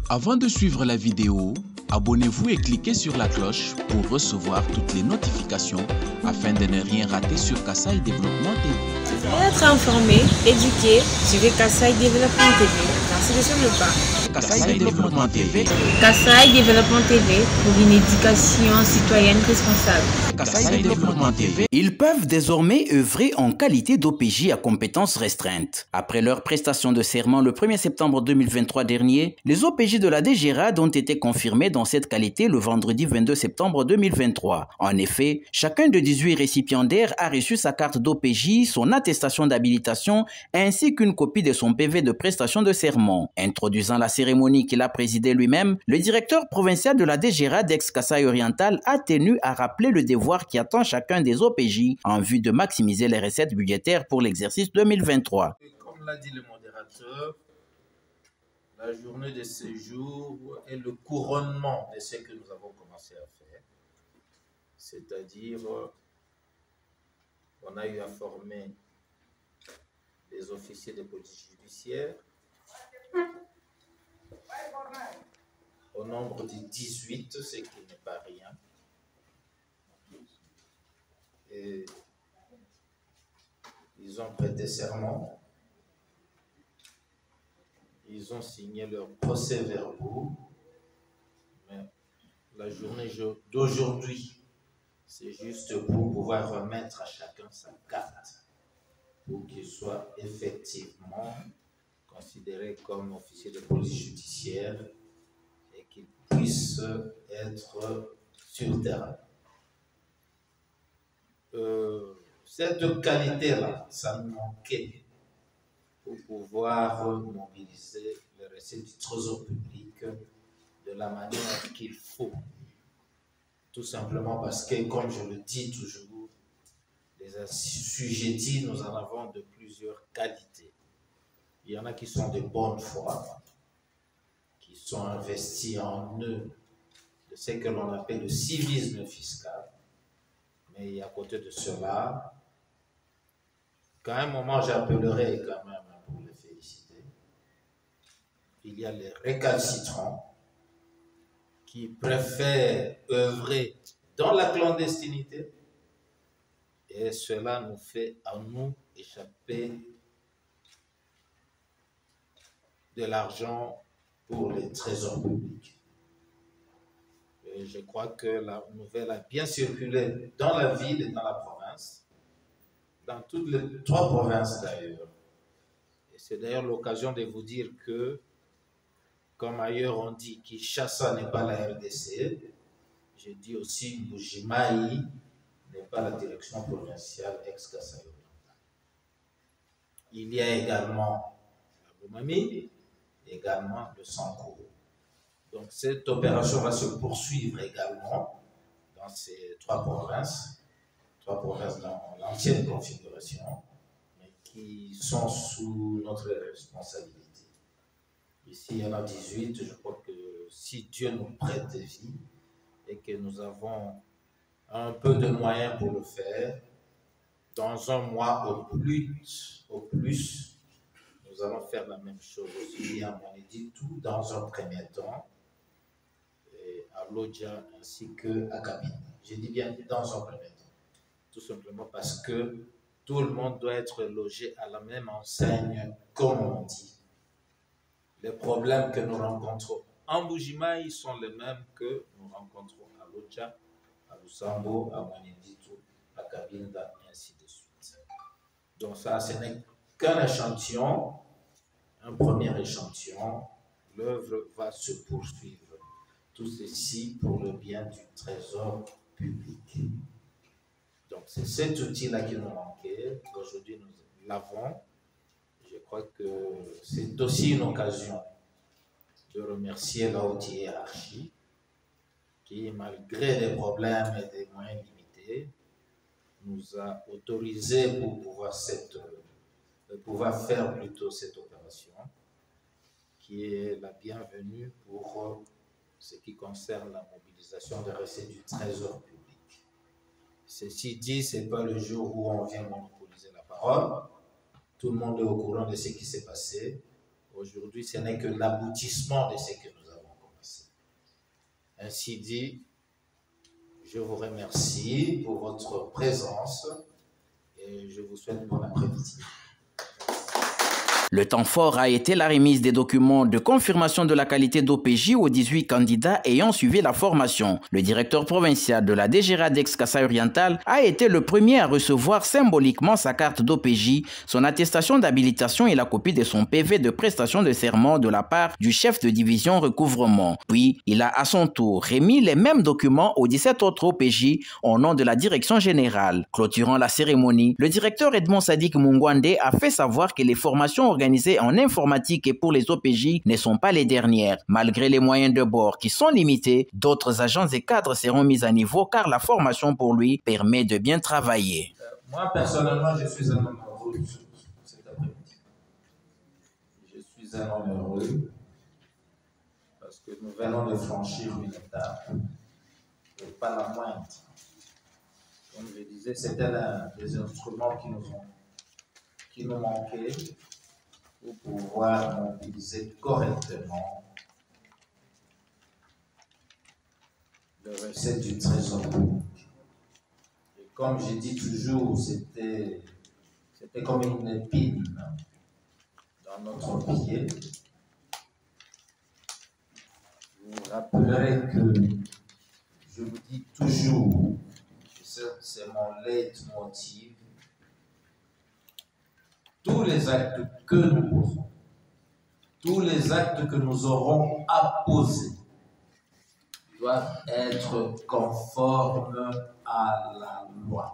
Avant de suivre la vidéo, abonnez-vous et cliquez sur la cloche pour recevoir toutes les notifications afin de ne rien rater sur Kassaï Développement TV. Pour être informé, éduqué, suivez Kassaï Développement TV. Merci de suivre le pas. Kassaï Développement TV. Kassaï Développement TV pour une éducation citoyenne responsable. Kassaï Développement TV. Ils peuvent désormais œuvrer en qualité d'OPJ à compétences restreintes. Après leur prestation de serment le 1er septembre 2023 dernier, les OPJ de la DGRAD ont été confirmés dans cette qualité le vendredi 22 septembre 2023. En effet, chacun de 18 récipiendaires a reçu sa carte d'OPJ, son attestation d'habilitation ainsi qu'une copie de son PV de prestation de serment. Introduisant la cérémonie qu'il a présidée lui-même, le directeur provincial de la DGRAD ex-Kassaï Oriental a tenu à rappeler le devoir qui attend chacun des OPJ en vue de maximiser les recettes budgétaires pour l'exercice 2023. Comme l'a dit le modérateur, la journée de ce jour est le couronnement de ce que nous avons commencé à faire. C'est-à-dire, on a eu à former les officiers de police judiciaire au nombre de 18, ce qui n'est pas rien. Et ils ont prêté serment, ils ont signé leurs procès-verbaux, mais la journée d'aujourd'hui, c'est juste pour pouvoir remettre à chacun sa carte, pour qu'il soit effectivement considéré comme officier de police judiciaire et qu'il puisse être sur le terrain. Cette qualité-là, ça nous manquait pour pouvoir mobiliser les recettes du trésor public de la manière qu'il faut. Tout simplement parce que, comme je le dis toujours, les assujettis, nous en avons de plusieurs qualités. Il y en a qui sont de bonne foi, qui sont investis en eux de ce que l'on appelle le civisme fiscal. Et à côté de cela, qu'à un moment j'appellerai quand même pour les féliciter, il y a les récalcitrants qui préfèrent œuvrer dans la clandestinité et cela nous fait à nous échapper de l'argent pour les trésors publics. Et je crois que la nouvelle a bien circulé dans la ville et dans la province, dans toutes les 3 provinces d'ailleurs. Et c'est d'ailleurs l'occasion de vous dire que, comme ailleurs on dit Kinshasa n'est pas la RDC, je dis aussi Mbujimayi n'est pas la direction provinciale ex-Kassaï Oriental. Il y a également la Boumami, également le Sankourou. Donc cette opération va se poursuivre également dans ces 3 provinces dans l'ancienne configuration, mais qui sont sous notre responsabilité. Ici, il y en a 18, je crois que si Dieu nous prête des vies et que nous avons un peu de moyens pour le faire, dans un mois au plus, nous allons faire la même chose aussi à Moniditou dans un premier temps, à Lodja ainsi qu'à Kabine. Je dis bien dans un premier temps, tout simplement parce que tout le monde doit être logé à la même enseigne, comme on dit. Les problèmes que nous rencontrons en Mbujimayi sont les mêmes que nous rencontrons à Lodja, à Lusambo, à Moniditou, à Kabinda, et ainsi de suite. Donc ça, ce n'est qu'un échantillon, un premier échantillon. L'œuvre va se poursuivre. Tout ceci pour le bien du trésor public. Donc c'est cet outil-là qui nous manquait. Aujourd'hui, nous l'avons. Je crois que c'est aussi une occasion de remercier la haute hiérarchie qui, malgré des problèmes et des moyens limités, nous a autorisés pour pouvoir faire plutôt cette opération qui est la bienvenue pour ce qui concerne la mobilisation des recettes du trésor public. Ceci dit, ce n'est pas le jour où on vient monopoliser la parole. Tout le monde est au courant de ce qui s'est passé. Aujourd'hui, ce n'est que l'aboutissement de ce que nous avons Ainsi dit, je vous remercie pour votre présence et je vous souhaite bon après-midi. Le temps fort a été la remise des documents de confirmation de la qualité d'OPJ aux 18 candidats ayant suivi la formation. Le directeur provincial de la DGRA d'Aix-Kasaï Oriental a été le premier à recevoir symboliquement sa carte d'OPJ, son attestation d'habilitation et la copie de son PV de prestation de serment de la part du chef de division recouvrement. Puis, il a à son tour remis les mêmes documents aux 17 autres OPJ au nom de la direction générale. Clôturant la cérémonie, le directeur Edmond Sadik Mungwande a fait savoir que les formations organisées en informatique et pour les OPJ ne sont pas les dernières. Malgré les moyens de bord qui sont limités, d'autres agents et cadres seront mis à niveau car la formation pour lui permet de bien travailler. Moi, personnellement, je suis un homme heureux cet après-midi. Je suis un homme heureux parce que nous venons de franchir une étape et pas la moindre. Comme je disais, c'était l'un des instruments qui nous manquaient pour pouvoir mobiliser correctement les recettes du trésor public. Et comme je dis toujours, c'était comme une épine dans notre pied. Vous vous rappellerez que je vous dis toujours, c'est mon leitmotiv, tous les actes que nous posons, tous les actes que nous aurons à poser doivent être conformes à la loi.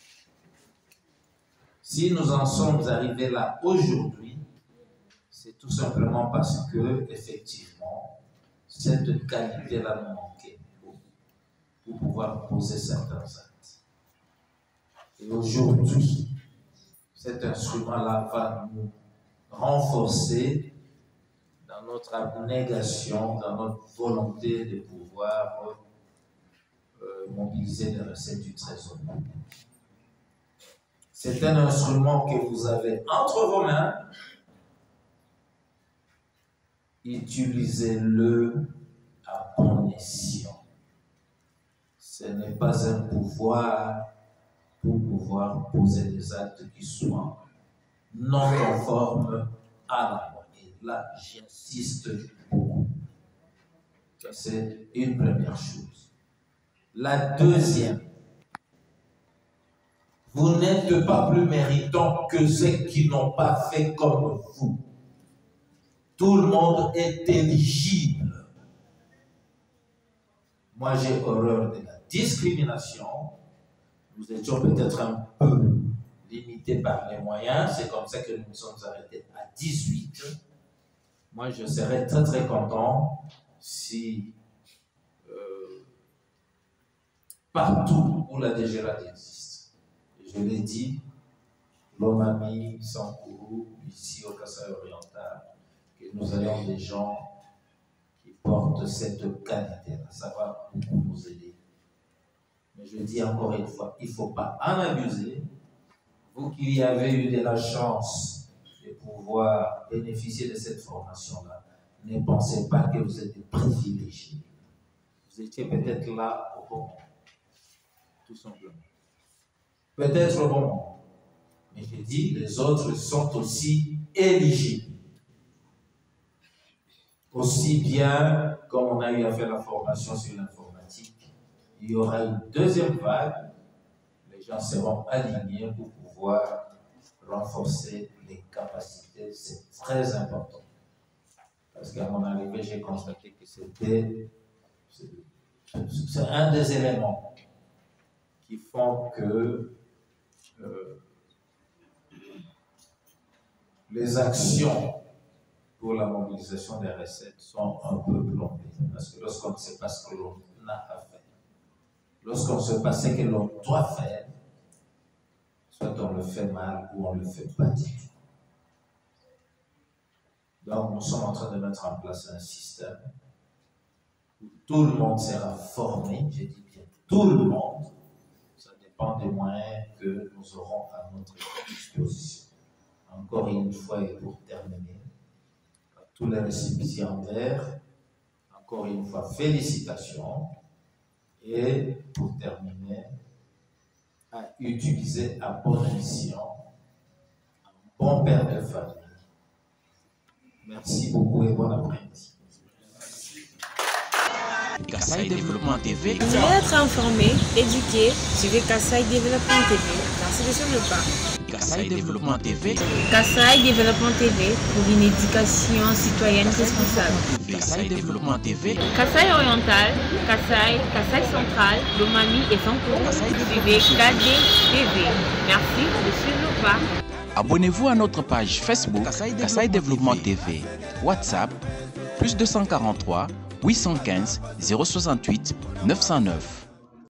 Si nous en sommes arrivés là aujourd'hui, c'est tout simplement parce que, effectivement, cette qualité-là nous manquait pour pouvoir poser certains actes. Et aujourd'hui, cet instrument-là va nous renforcer dans notre abnégation, dans notre volonté de pouvoir mobiliser les recettes du trésor. C'est un instrument que vous avez entre vos mains. Utilisez-le à bon escient. Ce n'est pas un pouvoir pour pouvoir poser des actes qui soient non conformes à la loi. Et là, j'insiste beaucoup. C'est une première chose. La deuxième, vous n'êtes pas plus méritants que ceux qui n'ont pas fait comme vous. Tout le monde est éligible. Moi, j'ai horreur de la discrimination. Nous étions peut-être un peu limités par les moyens. C'est comme ça que nous nous sommes arrêtés à 18. Moi, je serais très, très content si partout où la DGRA existe, je l'ai dit, Lomami, Sankourou, ici au Kasaï Oriental, que nous ayons des gens qui portent cette qualité-là. Ça va beaucoup nous aider. Mais je dis encore une fois, il ne faut pas en abuser. Vous qui avez eu de la chance de pouvoir bénéficier de cette formation-là, ne pensez pas que vous êtes des privilégiés. Vous étiez peut-être là au bon moment. Tout simplement. Peut-être au bon moment. Mais je dis, les autres sont aussi éligibles. Aussi bien comme on a eu à faire la formation sur l'informatique, il y aura une deuxième vague. Les gens seront alignés pour pouvoir renforcer les capacités. C'est très important. Parce qu'à mon arrivée, j'ai constaté que c'est un des éléments qui font que les actions pour la mobilisation des recettes sont un peu plombées. Parce que lorsqu'on ne sait pas ce que l'on a à faire, lorsqu'on ne sait pas ce que l'on doit faire, soit on le fait mal ou on ne le fait pas du tout. Donc nous sommes en train de mettre en place un système où tout le monde sera formé, je dis bien tout le monde. Ça dépend des moyens que nous aurons à notre disposition. Encore une fois et pour terminer, à tous les récipiendaires, encore une fois, félicitations. Et pour terminer, à utiliser à bon escient, un bon père de famille. Merci beaucoup et bon après-midi. Kasaï Développement TV. Vous voulez être informé, éduqué, suivez Kasaï Développement TV. Merci de suivre le pas. Kasaï Développement TV. Kasaï Développement TV pour une éducation citoyenne responsable. Kasaï Développement TV. Kasaï Oriental, Kasaï Central, Lomami et Sankourou. Suivez KD TV. Merci de suivre le pas. Abonnez-vous à notre page Facebook Kasaï Développement TV. WhatsApp +243 815 068 909.